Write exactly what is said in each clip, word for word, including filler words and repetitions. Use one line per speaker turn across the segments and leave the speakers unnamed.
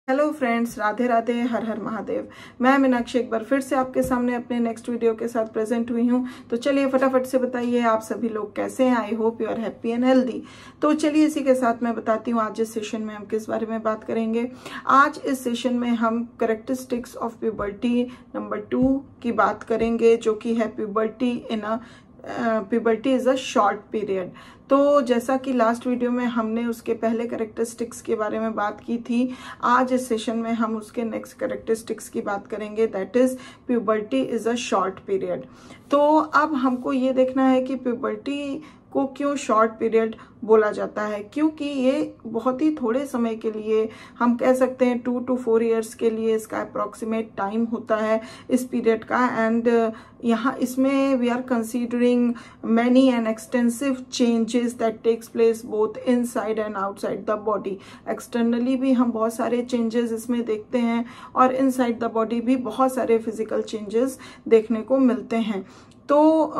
Hello friends, Radhe Radhe, हर हर महादेव। मैं मीनाक्षी एक बार फिर से आपके सामने अपने नेक्स्ट वीडियो के साथ प्रेजेंट हुई हूँ। तो चलिए फटाफट से बताइए आप सभी लोग कैसे हैं। I hope you are happy and healthy. तो चलिए इसी के साथ मैं बताती हूँ आज इस सेशन में हम किस बारे में बात करेंगे। आज इस सेशन में हम characteristics of puberty number two की बात करेंगे, जो कि है puberty in a puberty is a short period. तो जैसा कि लास्ट वीडियो में हमने उसके पहले कैरेक्टरिस्टिक्स के बारे में बात की थी, आज इस सेशन में हम उसके नेक्स्ट कैरेक्टरिस्टिक्स की बात करेंगे, that is puberty is a short period. तो अब हमको ये देखना है कि प्यूबर्टी को क्यों शॉर्ट पीरियड बोला जाता है, क्योंकि ये बहुत ही थोड़े समय के लिए, हम कह सकते हैं टू टू फोर इयर्स के लिए इसका अप्रोक्सीमेट टाइम होता है इस पीरियड का। एंड यहाँ इसमें we are considering many and extensive changes that takes place both inside and outside the body. Externally भी हम बहुत सारे चेंजेस इसमें देखते हैं और इनसाइड द बॉडी भी बहुत सारे फिजिकल चेंजेस देखने को मिलते हैं। तो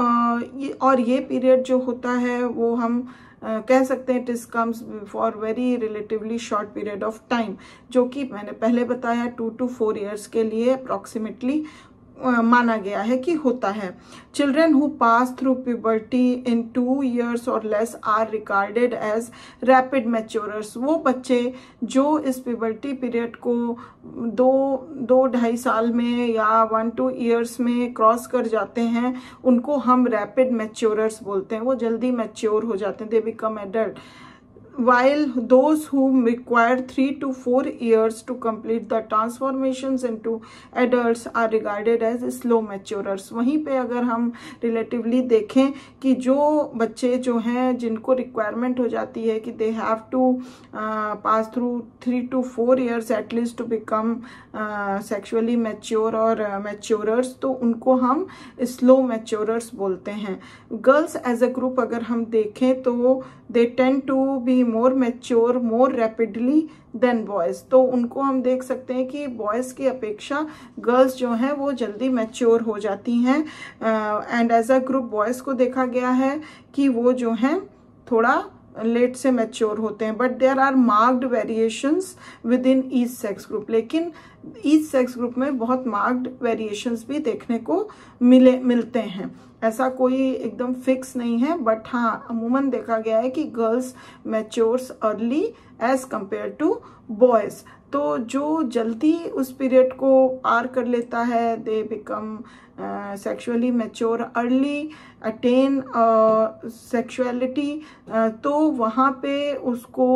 और ये पीरियड जो होता है वो हम uh, कह सकते हैं it is comes for very relatively short period of time, जो कि मैंने पहले बताया टू टू फोर इयर्स के लिए अप्रोक्सीमेटली Uh, माना गया है कि होता है। Children who pass through puberty in two years और less are regarded as rapid maturers. वो बच्चे जो इस प्यूबर्टी पीरियड को दो दो ढाई साल में या वन टू इयर्स में क्रॉस कर जाते हैं, उनको हम रैपिड मैच्योरर्स बोलते हैं। वो जल्दी मैच्योर हो जाते हैं, they become adult. While those who require three to four years to complete the transformations into adults are regarded as slow maturers। वहीं पे अगर हम relatively देखें कि जो बच्चे जो हैं जिनको requirement हो जाती है कि they have to uh, pass through three to four years at least to become uh, sexually mature और uh, maturers, तो उनको हम slow maturers बोलते हैं। Girls as a group अगर हम देखें तो they tend to be more mature more rapidly than boys। तो उनको हम देख सकते हैं कि बॉयज की अपेक्षा गर्ल्स जो हैं वो जल्दी मैच्योर हो जाती हैं। And as a group boys को देखा गया है कि वो जो हैं थोड़ा लेट से मैच्योर होते हैं। But there are marked variations within each sex group. लेकिन ईच सेक्स ग्रुप में बहुत मार्क्ड वेरिएशंस भी देखने को मिले मिलते हैं। ऐसा कोई एकदम फिक्स नहीं है, बट हाँ अमूमन देखा गया है कि girls matures early age compare to boys. तो जो जल्दी उस पीरियड को पार कर लेता है, they become sexually mature early, attain sexuality, तो वहाँ पे उसको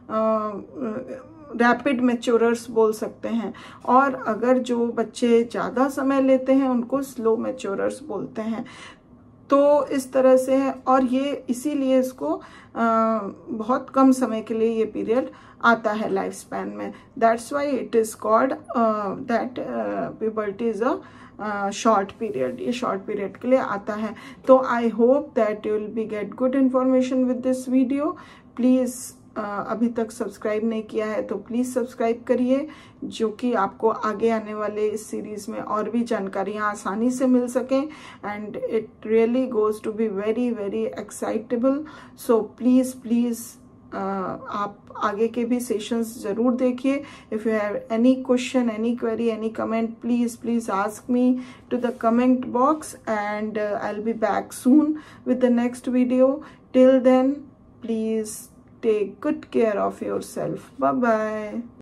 रैपिड मैच्योरर्स बोल सकते हैं। और अगर जो बच्चे ज़्यादा समय लेते हैं उनको स्लो मैच्योरर्स बोलते हैं। तो इस तरह से है, और ये इसीलिए इसको आ, बहुत कम समय के लिए ये पीरियड आता है लाइफ स्पैन में। That's why it is called that puberty is a short period. ये शॉर्ट पीरियड के लिए आता है। तो I hope that you will be get good information with this video. Please Uh, अभी तक सब्सक्राइब नहीं किया है तो प्लीज़ सब्सक्राइब करिए, जो कि आपको आगे आने वाले इस सीरीज़ में और भी जानकारियाँ आसानी से मिल सकें। And it really goes to be very very excitable. So please please आप आगे के भी सेशंस ज़रूर देखिए। If you have any question, any query, any comment, please please ask me to the comment box and I will be back soon with the next video. Till then, please take good care of yourself. Bye bye.